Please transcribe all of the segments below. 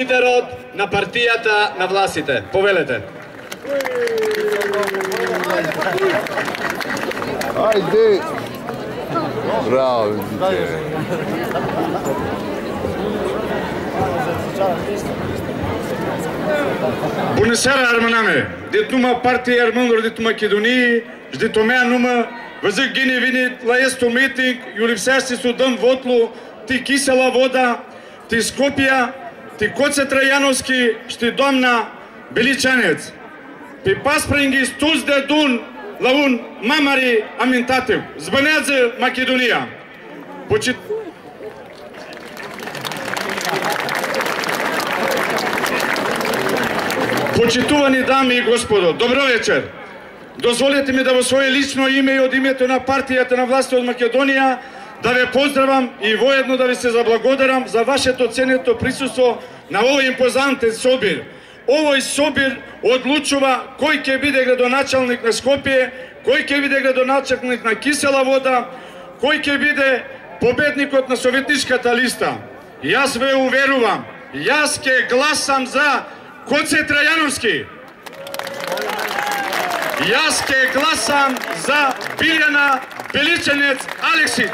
Лидерот на партијата на властите. Повелете. Ајде! Браво, видите. Bunăseara, armâname, dit numai partii armânilor din Macedonie și dit omea numai, văzând gine vine la estul meeting, eu lipsește să dăm votul, ti Kisela Voda, ti Skopia, ti Koce Traianovski și ti doamna Belicianeț. Pe paspringi stuz de dun la un mamari amintativ. Zbânează Macedonia. Почитувани дами и господо, добро вечер. Дозволете ми да во свое лично име и од името на партијата на власт од Македонија да ве поздравам и воедно да ви се заблагодарам за вашето ценето присуство на овој импозантен собир. Овој собир одлучува кој ќе биде градоначалник на Скопје, кој ќе биде градоначалник на Кисела Вода, кој ќе биде победникот на советничката листа. Јас ве уверувам, јас ќе гласам за Коце Трајановски. Јас ќе гласам за Билјана Беличанец Алексич.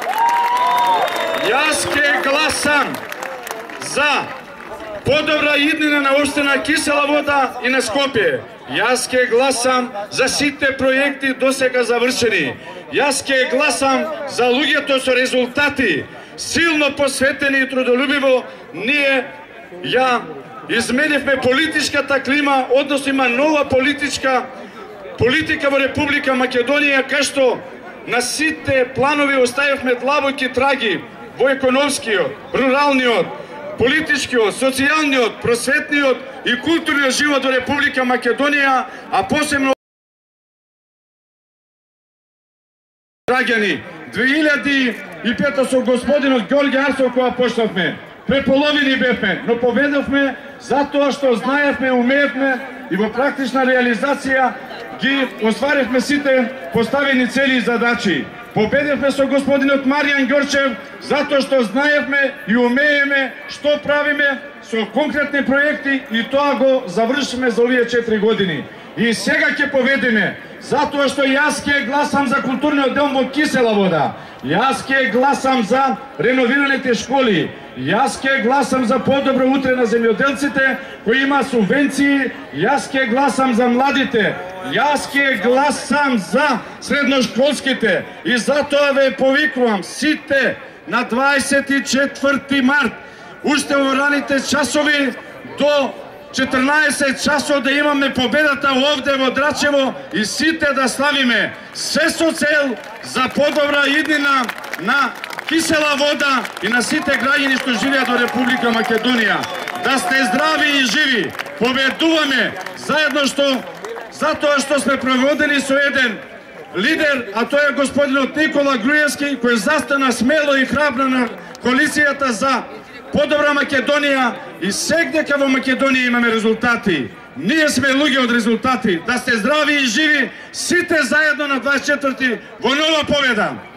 Јас ќе гласам за подобра иднина на општина Кисела Вода и на Скопје. Јас ќе гласам за сите проекти досега завршени. Јас ќе гласам за луѓето со резултати, силно посветени и трудолюбиво. Ние изменивме политичката клима, односно има нова политика во Република Македонија, кај што на сите планови оставивме длабоки траги во економскиот, руралниот, политичкиот, социјалниот, просветниот и културниот живот во Република Македонија, а посебно граѓани. 2005 со господинот Ѓорѓе Арсов кога почнавме, преполовини бевме, но победовме затоа што знаевме, умеевме и во практична реализација ги остваривме сите поставени цели и задачи. Победевме со господинот Маријан Ѓорчев затоа што знаевме и умееме што правиме со конкретни проекти и тоа го завршиме за овие 4 години. И сега ќе победиме затоа што јас ќе гласам за културниот дом во Кисела Вода. Јас ќе гласам за реновираните школи. Јас ќе гласам за подобро утре на земјоделците кои има субвенции. Јас ќе гласам за младите. Јас ќе гласам за средношколските. И затоа ве повикувам сите на 24 март, уште во раните часови до 14 часот да имаме победата овде во Драчево и сите да славиме. Се со цел за подобра иднина на Кисела Вода и на сите граѓани што живеат во Република Македонија. Да сте здрави и живи. Победуваме заедно затоа што сме проводени со еден лидер, а тој е господинот Никола Груевски, кој застана смело и храбро на коалицијата за подобра Македонија и сегдека во Македонија имаме резултати. Ние сме луѓе од резултати. Да сте здрави и живи, сите заедно на 24 во нова победа.